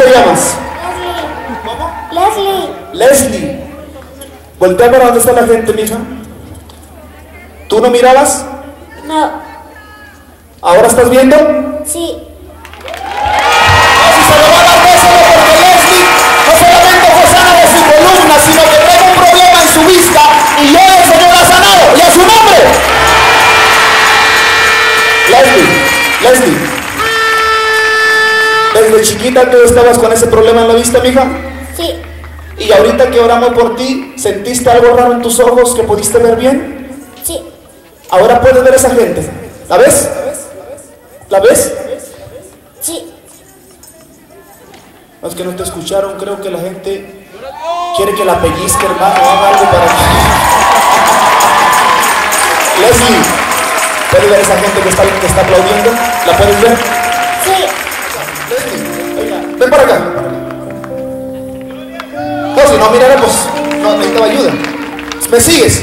te llamas? Leslie. Leslie. Voltea para dónde está la gente, mija. ¿Tú no mirabas? No. ¿Ahora estás viendo? Sí. Si se lo va a dar beso, porque Leslie no solamente fue sana de su columna, sino que trae un problema en su vista y hoy el Señor la ha sanado. ¿Y a su nombre? Leslie. Desde chiquita tú estabas con ese problema en la vista, mija. Sí. Y ahorita que oramos por ti, ¿sentiste algo raro en tus ojos que pudiste ver bien? Sí. Ahora puedes ver a esa gente. ¿La ves? ¿La ves? Sí. Los que no te escucharon, creo que la gente quiere que la pellizque, hermano, haga algo para ti. Leslie, ¿puedes ver a esa gente que está aplaudiendo? ¿La puedes ver? Sí. Leslie, venga, ven para acá. No, si no miráramos, no necesitaba ayuda. Me sigues.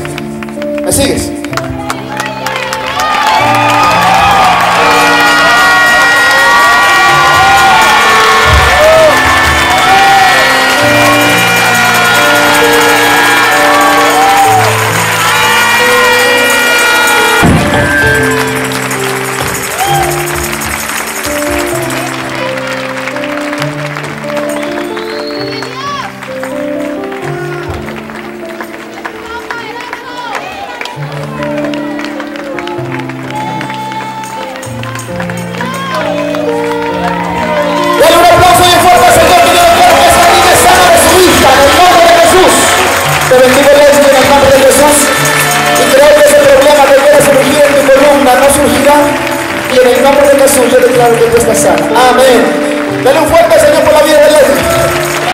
Te bendigo, Leslie, en el nombre de Jesús. Y creo que ese problema que quiere surgir en tu columna no surgirá. Y en el nombre de Jesús yo declaro que tú estás sana. Amén. Dale un fuerte Señor por la vida de Leslie.